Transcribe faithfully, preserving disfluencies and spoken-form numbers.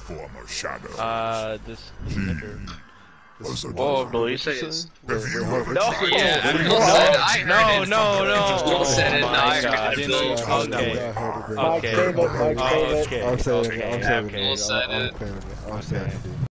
former shadow. Uh, this. Oh, no, you say it's... Have you ever No, tried yeah, to Abdul win said it, love? I heard No, it. no, no. Abdul said it, Oh and I my heard God. it. Didn't- Abdul. Okay. Mike, Okay. save it, Mike, save it. Okay. I'm saying it, I'm Okay. saying Abdul it, said I'm it. claiming it, I'm saying it.